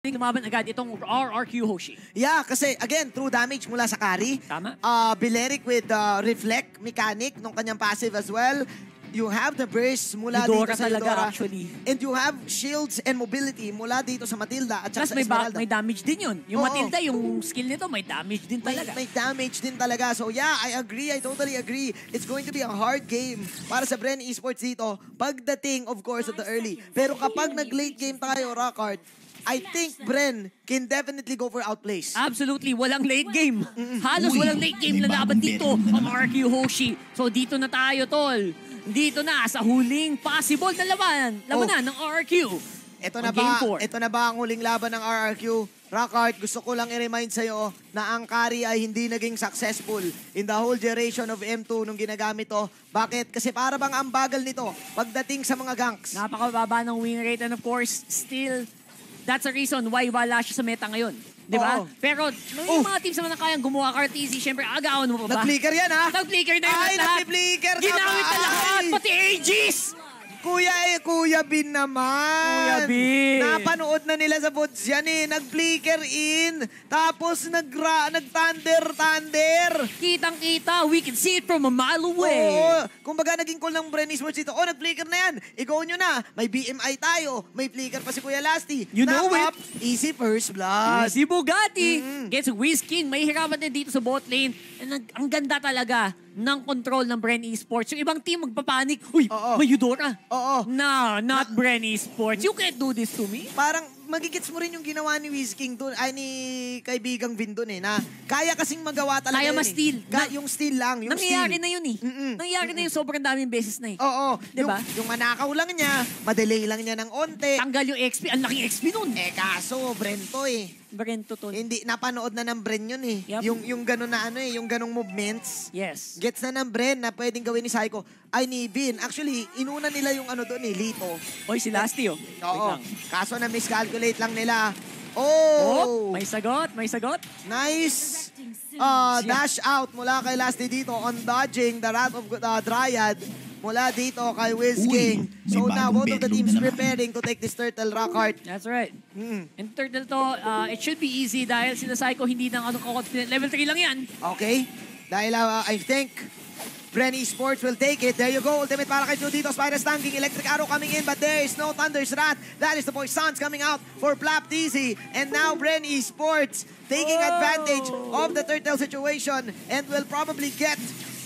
lumaban agad itong RRQ Hoshi. Yeah, kasi again, true damage mula sa carry. Tama. Belerik with reflect mechanic nung kanyang passive as well. You have the burst mula Eudora dito sa talaga, Eudora. actually. And you have shields and mobility mula dito sa Matilda at Plus sa Esmeralda. may damage din yun. Yung Oo. Matilda, yung skill nito, may damage din talaga. May damage din talaga. So yeah, I agree. I totally agree. It's going to be a hard game para sa Bren Esports dito. Pagdating, of course, of the early. Pero kapag nag-late game tayo, Rockart, I think Bren can definitely go for outplays. Absolutely, walang late game. Halos walang late game na laban dito ang RRQ Hoshi. So dito na tayo, tol. Dito na sa huling possible na labanan ng RRQ. Ito na ba ang huling laban ng RRQ? Rockart, gusto ko lang i-remind sa'yo na ang carry ay hindi naging successful in the whole generation of M2 nung ginagamit to. Bakit? Kasi para bang ang bagal nito pagdating sa mga ganks. Napakababa ng win rate and of course, still, that's the reason why wala siya sa meta ngayon. Di ba? Pero yung mga teams naman na kayang gumawa Carteezy, syempre agawan mo pa ba? Nag-flicker yan, ha? Nag-flicker na yung lahat. nag-flicker ka pa. Ginamit na lahat, pati Aegis! Kuya Bin naman. Kuya Bin. Napanood na nila sa boots yan eh. Nag-flicker in. Tapos nag-thunder. Kitang-kita, we can see it from a mile away. Oo. Kumbaga naging call ng Bren Esports dito. Oh, nag-flicker na yan. Ikaw nyo na. May BMI tayo. May flicker pa si Kuya Lasty. You know it. Easy first blood. Si Bugatti gets Whiz King. May hirapan din dito sa bot lane. And ang ganda talaga ng control ng Bren Esports. Yung ibang team magpapanik. Uy, may Eudora. Oo. No, not Bren Esports. You can't do this to me. Parang magigits mo rin yung ginawa ni Whiz King doon, ay ni kaibigang Vin doon eh, na kaya kasing magawa talaga Kaya yun ma-steal. Yung steal lang, yung Nangyayari steal. na yun eh. Nangyayari na yung sobrang daming beses na eh. Oo. Diba? Yung manakaw lang niya, madelay lang niya ng onte. Tanggal yung XP. Ang laking XP nun. Kaso, Brento eh. Brento to. Hindi, napanood na ng Bren yun eh. Yep. Yung gano'n na ano eh, yung ganong movements. Yes. Gets na ng Bren na pwedeng gawin ni Psycho. Ay, ni Vin. Actually, inuna nila yung ano doon eh, Lito. Oy, si Lasty oh. Oo. Kaso na miscalculate lang nila. Oh! May sagot, may sagot. Nice dash out mula kay Lasty dito on dodging the Wrath of Dryad mula dito kay Whiz King. So now, both of the teams preparing to take this turtle, Rockart. That's right. And turtle to, it should be easy dahil sila Psycho hindi nang confident. Level 3 lang yan. Okay. Dahil I think Bren Esports will take it. There you go. Ultimate para kay Judito. Spider Stanking. Electric Arrow coming in. But there is no Thunder's Wrath. That is the boy Suns coming out for Plap TZ. And now Bren Esports taking advantage of the turtle situation and will probably get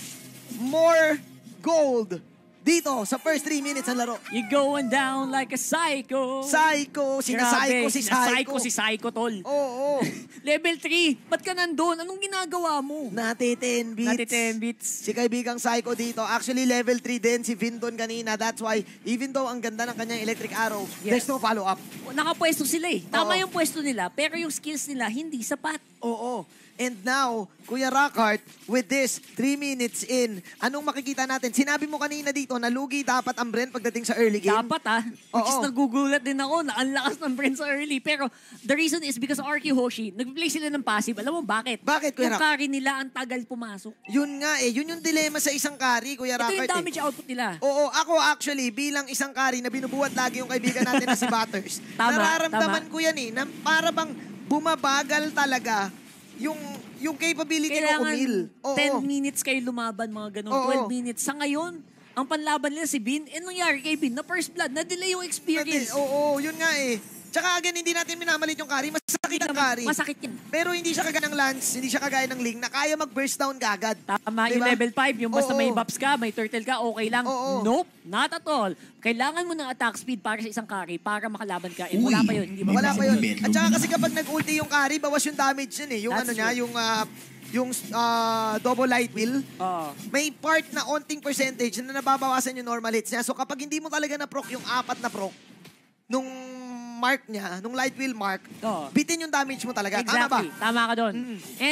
more gold dito sa first 3 minutes ng laro. You're going down like a psycho. Psycho. Si Psycho, tol. Oo. Level 3. Ba't ka nandun? Anong ginagawa mo? Nati 10 beats. Nati 10 beats. Si kaibigang Psycho dito. Actually, level 3 din si Vindon kanina. That's why, even though ang ganda ng kanyang electric arrow, there's no follow-up. Nakapwesto sila eh. Tama yung pwesto nila, pero yung skills nila hindi sapat. Oo. And now, Kuya Rockart, with this 3 minutes in, anong makikita natin? Sinabi mo kanina dito na lugi dapat ang Bren pagdating sa early game. Dapat Which is nagugulat din ako na ang lakas ng Bren sa early. Pero the reason is because RQ Hoshi, nag-play sila ng passive. Alam mo bakit? Bakit, Kuya Rock? Yung carry nila ang tagal pumasok. Yun nga eh. Yun yung dilemma sa isang carry, Kuya Rockart. Ito yung damage output nila. Oo. Ako actually, bilang isang carry na binubuhat lagi yung kaibigan natin na si Butters, nararamdaman ko yan eh, na para bang bumabagal talaga yung capability ko umil. 10 minutes kayo lumaban, mga ganun. 12 minutes. Sa ngayon, ang panlaban nila si Bin, nangyari kay Bin na first blood, na-delay yung experience. Oo, yun nga eh. Tsaka again, hindi natin minamalit yung carry. Masakit ang carry. Masakit yan. Pero hindi siya kagaya ng Lance, hindi siya kagaya ng Ling na kaya mag-burst down kagad. Tama, yung level 5, yung basta may buffs ka, may turtle ka, okay lang. Nope, not at all. Kailangan mo ng attack speed para sa isang carry para makalaban ka. And wala pa yun. Hindi wala pa yun. At saka kasi kapag nag-ulti yung carry, bawas yung damage yun eh. Yung ano niya, yung double light wheel, may part na onting percentage na nababawasan yung normal hits niya. So kapag hindi mo talaga na-proc yung 4 na proc, nung mark niya, nung light wheel mark, bitin yung damage mo talaga. Exactly. Tama ba? Tama ka doon. And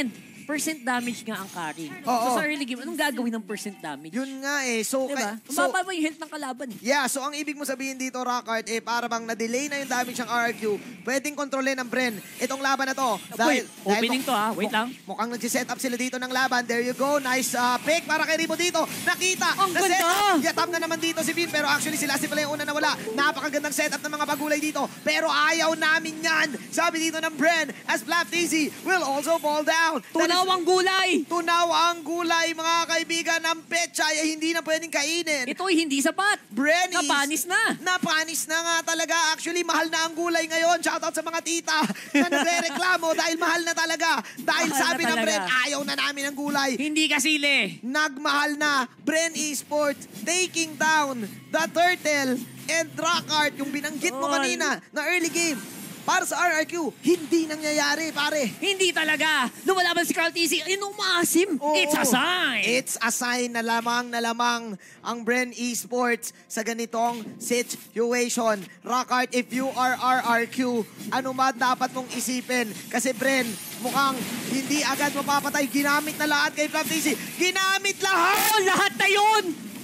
percent damage nga ang carry. Oo. So sa early game, anong gagawin ng percent damage? Yun nga eh. So, Diba? so Mababa yung health ng kalaban. yeah, so ang ibig mo sabihin dito, Rockart, para bang na-delay na yung damage ng RRQ, pwedeng kontrolin ng Bren itong laban na to. Wait, opening to ha. Wait lang. Mukhang nag-set up sila dito ng laban. There you go. Nice pick para kay Ribo dito. Nakita. Ang Na-set ganda! up. Yatam na naman dito si Vin, pero actually sila pala yung una na wala. Napakagandang setup ng mga bagulay dito. Pero ayaw namin yan. Sabi dito ng Bren, as Flap Easy will also fall down. Tunaw ang gulay! Tunaw ang gulay, mga kaibigan. Ang petchay ay hindi na pwedeng kainin. Ito ay hindi sapat. Bren is... Napanis na. Napanis na nga talaga. Actually, mahal na ang gulay ngayon. Shoutout sa mga tita na nagre-reklamo dahil mahal na talaga. Dahil Mahal sabi na ng talaga. Bren, ayaw na namin ang gulay. Hindi kasili. Nagmahal na. Bren Esports taking down the Turtle and Rockart, yung binanggit mo Tol. kanina na early game. Para sa RRQ, hindi nangyayari, pare. Hindi talaga. Lumalaban si Carl TC. Ayun, umaasim. Oo. It's a sign. It's a sign na lamang ang Bren Esports sa ganitong situation. Rockart, if you are RRQ, ano man dapat mong isipin? Kasi Bren, mukhang hindi agad mapapatay. Ginamit na lahat kay Flap TC. Ginamit lahat! Oh, lahat na yun.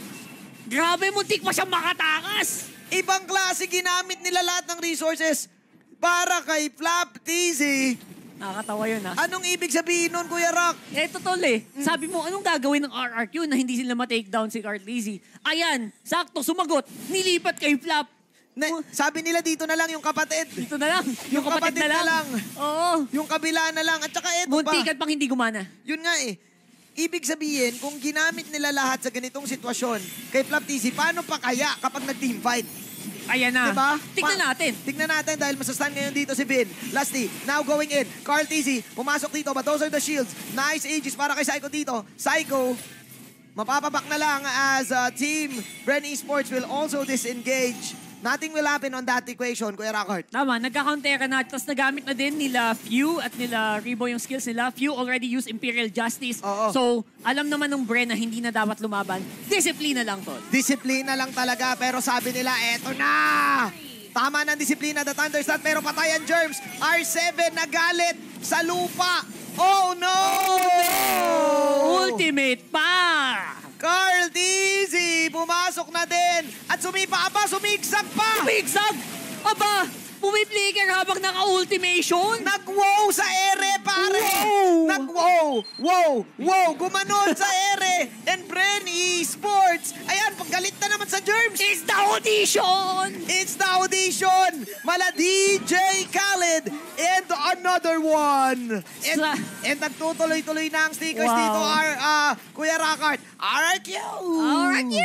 Grabe, muntik pa siyang makatakas. Ibang klase ginamit nila lahat ng resources para kay Flap TC. Nakakatawa yun, ha? Anong ibig sabihin nun, Kuya Rock? Tol eh. Sabi mo, anong gagawin ng RRQ na hindi sila ma-take down si Carl TC? Ayan, sakto, sumagot. Nilipat kay Flap. Sabi nila dito na lang yung kapatid. Dito na lang. Yung kapatid na lang. Oo. Yung kabila na lang. At saka eto pa. Muntikan pang hindi gumana. Yun nga eh. Ibig sabihin, kung ginamit nila lahat sa ganitong sitwasyon kay Flap TC, paano pa kaya kapag nag-team fight? Ayan na. Diba? Tignan natin. Tignan natin dahil masastan ngayon dito si Vin. Lastly, now going in. Carl TC, pumasok dito, but those are the shields. Nice ages para kay Psycho dito. Psycho, mapapabak na lang as team Bren Esports will also disengage. Nothing will happen on that equation, Kuya Rockart. Tama, nagka-counter na. Tapos nagamit na din nila Few at nila Rebo yung skills nila. Few already used Imperial Justice. Oo. So, alam naman ng Bren na hindi na dapat lumaban. Disiplina lang, tol. Disiplina lang talaga, pero sabi nila, eto na! Tama ng disiplina, the Thunderstart, pero patay ang Germs. R7 nagalit sa lupa. Oh no! Ultimate pa! Carl TC, pumasok na din. At sumipa pa, sumigsag pa. Bigsag! Aba! Pumiplikir habang naka-ultimation! Nag-wow sa ere, pare! Wow! Nag-wow! Wow! Wow! Gumanon sa ere! And Bren Esports! Ayan, paggalit na naman sa Germs! It's the audition! It's the audition! Mala DJ Khaled and another one! And nagtutuloy-tuloy na ang stickers Wow. dito, Kuya Rockart. RRQ! RRQ!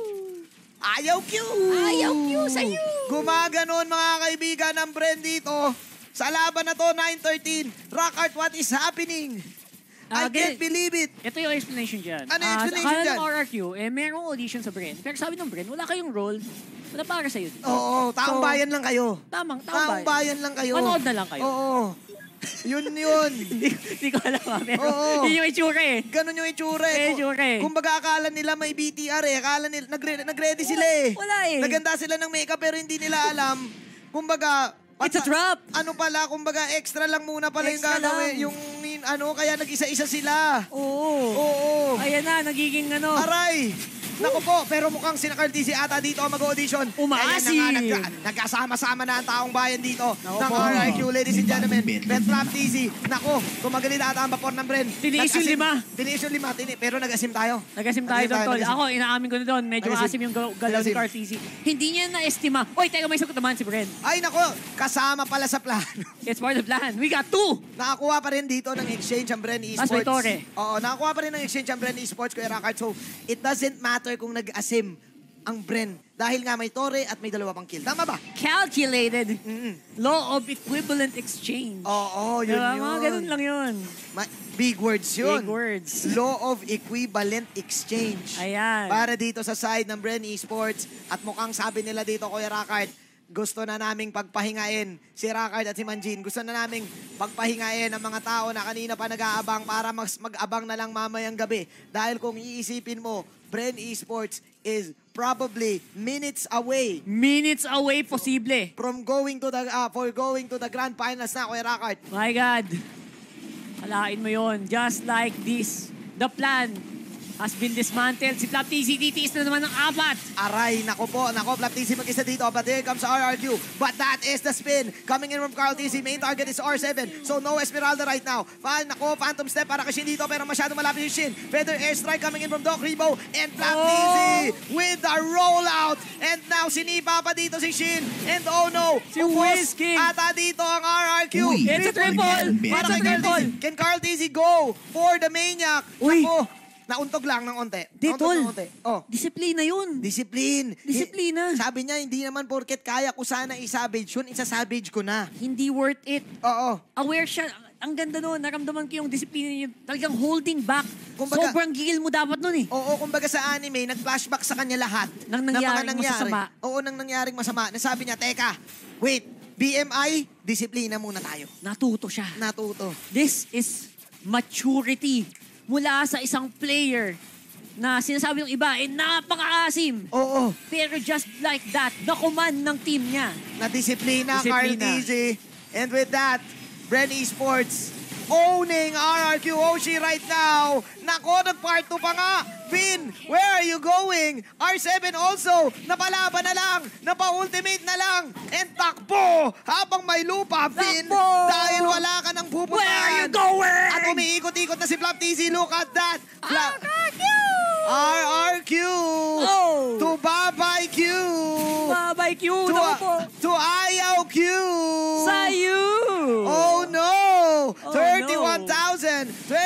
Ayaw Q! Ayaw Q sa'yo! Gumaganon mga kaibigan ng Bren dito. Sa laban na to, 9-13. Rockart, what is happening? I can't believe it. Ito yung explanation dyan. Ano yung explanation akala dyan? ng RRQ, merong audition sa Bren. Pero sabi ng Bren, wala kayong role. Wala para sa'yo. Oo, taong So, bayan lang kayo. Taong Taong bayan lang kayo. Manood na lang kayo. Oo. Yun yun. Hindi ko alam pero Oo. yun yung itsura eh. Ganon yung itsura eh. Itsura eh. Kumbaga akala nila may BTR eh. Akala nila, nag-ready sila eh. Wala eh. Naganda sila ng makeup pero hindi nila alam. Kumbaga, It's a trap. Ano pala, kumbaga extra lang muna pala yung Extra gagawin. lang. Yung kaya nag-isa-isa sila. Oo. Oo. Ayan na, nagiging ano. Aray! Naku po, pero mukhang si Carl TC ata dito ang mag-audition. Umaasi. Ayan na nga, nagkasama-sama na ang taong bayan dito Naku ng po. RRQ, ladies and gentlemen. Bet Flap TC. Naku, tumagali na ata ang vapor ng Bren. Tiniis yung lima. Tiniis yung lima, pero nag-asim tayo. Nagasim tayo doon, tol. Ako, inaamin ko na doon. Medyo Nagasim. asim yung galaw ni Nagasim. Carl TC. Hindi niya na-estima. Oy, teka, may sagot naman si Bren. Ay naku, kasama pala sa plano. It's part of the plan. We got 2. Nakakuha pa rin dito ng exchange ang Bren Esports. Mas may tore. Oo, nakakuha pa rin ng exchange ang Bren Esports, Kuya Rockart. So, it doesn't matter kung nag-asim ang Bren. Dahil nga may tore at may 2 pang kill. Tama ba? Calculated. Law of equivalent exchange. Oo, yun Diba? yun. Mga ganun lang yun. Big words yun. Big words. Law of equivalent exchange. Ayan. Para dito sa side ng Bren Esports. At mukhang sabi nila dito, Kuya Rockart, gusto na naming pagpahingain si Rockart at si Manjin. Gusto na naming pagpahingain ang mga tao na kanina pa nag-aabang para mag-abang na lang mamayang gabi. Dahil kung iisipin mo, Bren Esports is probably minutes away Minutes away, posible. from going to the grand finals na, Kuya Rockart. My God. Kalain mo yon. Just like this, the plan has been dismantled. Si Flap TZ titiis na naman ng 4. Aray, nako po. Nako, Flap TZ mag-isa dito. But here comes RRQ. But that is the spin. Coming in from Carl TZ. Main target is R7. So no Esmeralda right now. Nako, Phantom Step para kay Shin dito. Pero masyado malapit yung Shin. Feather Airstrike coming in from Doc Rebo. And Flap TZ with the rollout. And now sinipa pa dito si Shin. And oh no. Si Whiskey. Ata dito ang RRQ. It's a triple. Para It's a kay Carl triple. TZ. Can Carl TZ go for the Maniac? Uy. Nako. Nauntog lang ng onte. Di, tol. Oh. Disiplina yun. Discipline. Disiplina. Sabi niya, hindi naman porket kaya ko sana i-savage yun, isa-savage ko na. Hindi worth it. Oo. Aware siya. Ang ganda nun. Naramdaman ko yung disiplina niya. Talagang holding back. Kumbaga- Sobrang gigil mo dapat nun eh. Oo, kumbaga sa anime, nag-flashback sa kanya lahat. Nang na mga nangyaring masasama. Oo, nang nangyaring masama. Nasabi niya, teka, wait, BMI, disiplina muna tayo. Natuto siya. Natuto. This is maturity mula sa isang player na sinasabi ng iba, napaka-asim. Oo, Pero just like that, the command ng team niya. na-disiplina, Carl Disiplina. TZ. And with that, Bren Esports owning RRQ Hoshi right now. Nako, nag-part 2 pa nga. Vin, where are you going? R7 also, napalaban na lang, napa-ultimate na lang. And takbo, habang may lupa, Vin, Takbo! dahil wala ka nang pupuntahan. Where are you going? At umiikot-ikot na si Flap TZ, look at that. RRQ! RRQ Oh! to Babay Q. Babay Q! To, Naku po! to Ayaw Q. Sayu! Oh no! Oh, 31,000,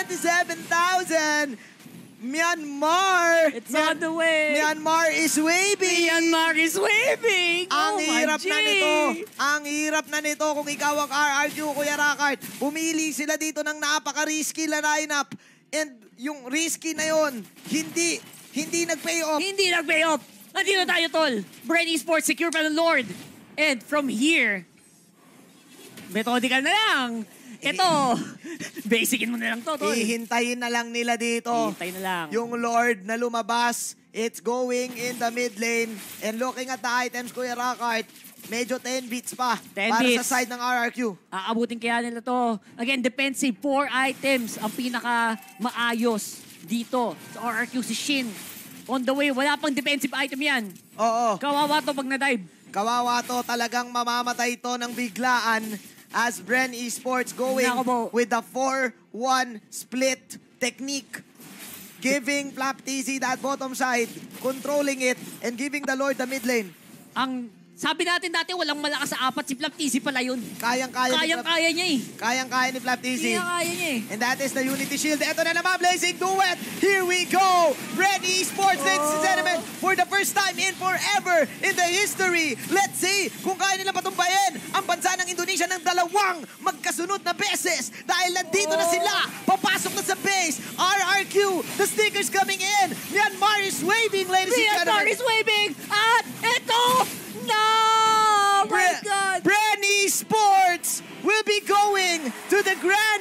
27,000. Myanmar. It's on the way! Myanmar is waving. Myanmar is waving! Ang Oh, my hirap na G! nito. Ang hirap na nito kung ikaw ang RRQ, Kuya Rakard. Pumili sila dito ng napaka-risky na lineup. And yung risky na yon, hindi nag-pay off. Hindi nag-pay off! Nandito tayo, tol! Bren Esports, secure pa ng Lord! And from here, methodical na lang! Ito, basicin mo na lang to, tol. Hihintayin na lang nila dito. Hintay na lang. Yung Lord na lumabas, it's going in the mid lane. And looking at the items, Kuya Rakard, medyo 10 beats pa 10 para beats. sa side ng RRQ. Aabutin kaya nila to. Again, defensive 4 items ang pinaka maayos dito sa RRQ si Shin. On the way, wala pang defensive item yan. Oo. Kawawa to pag na-dive. Kawawa to, talagang mamamatay to ng biglaan as Bren Esports going Nako po. with the 4-1 split technique. Giving Flap TZ that bottom side, controlling it, and giving the Lord the mid lane. Ang sabi natin dati, walang malakas sa 4. Si Flap TZ pala yun. Kayang-kaya Niya eh. Kayang-kaya ni Flap TZ. Kaya niya eh. And that is the Unity Shield. Ito na naman, Blazing Duet. Here we go. Bren Esports, ladies and gentlemen, for the first time in forever in the history. Let's see kung kaya nila patumbayin ang bansa ng Indonesia ng 2 magkasunod na beses. Dahil nandito na sila. Papasok na sa base. RRQ, the stickers coming in. Myanmar is waving, ladies and Myanmar gentlemen. is waving! At ito! No! Oh my God! Bren Esports will be going to the Grand